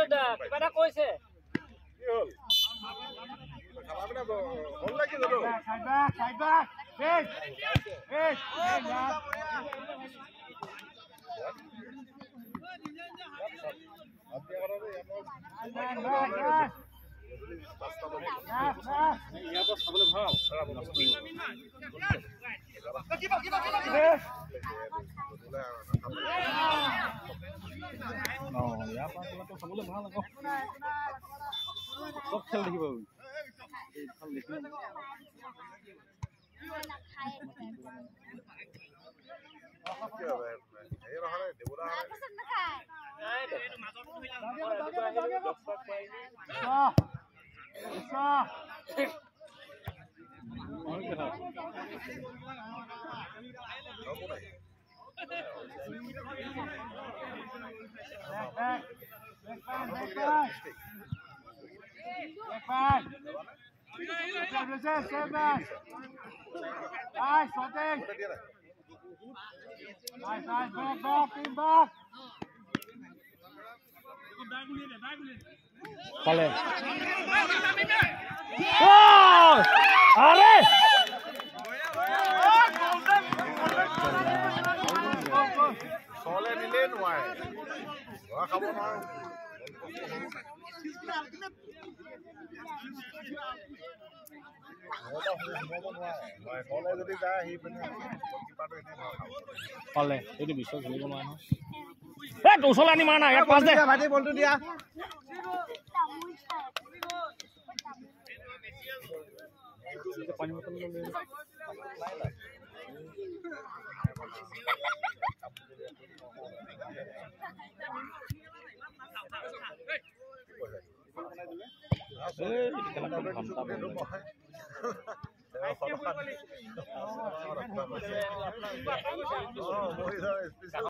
দাদা কিবা এটা কৈছে কি হ'ল খাবাবিনা হ'ল লাগি গ'ল সাইড ব্যাক বেশ বেশ ইয়াৰ পৰা চাবলৈ ভাল ইয়াৰ পৰা চাবলৈ ভাল আকৌ চব খেল দেখিব Vale. ¡Oh! ¡Arre! Sole nile nuai. Wa khabo na. Sole jodi ja hi bane goalkeeper to ene bhal khabo. Vale, etu bisho khelibo noa na. Hey, tu sole ani marna yak pass de. ভাইটি বলটো দিয়া पानी बोतल ले ले Hey,